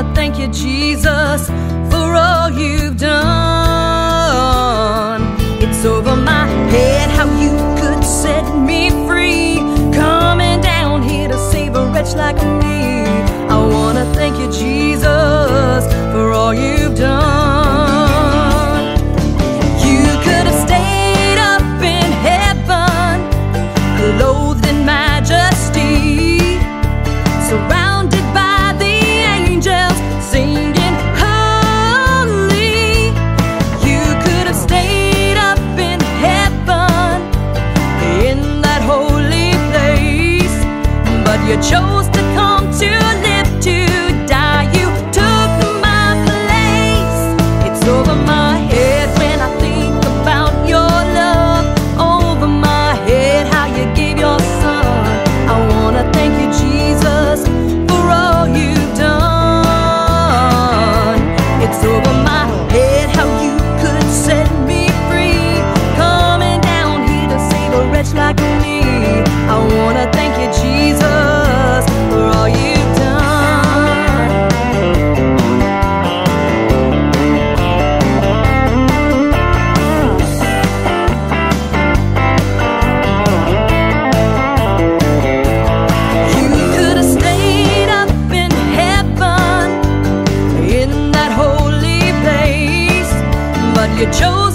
thank you, Jesus, for all you've done. It's over my head how you could set me free, coming down here to save a wretch like me. I wanna thank you, Jesus, for all you've done. You could have stayed up in heaven, clothed in majesty, surrounded by the angels singing holy. You could have stayed up in heaven, in that holy place, but you chose to come to live, to die. You took my place. It's over my head when I think about your love, over my head how you gave your son. I wanna thank you, Jesus, for all you've done. It's over my head how you could set me free, coming down here to save a wretch like me. I wanna thank you, Jesus, for all you've done. You could have stayed up in heaven, in that holy place, but you chose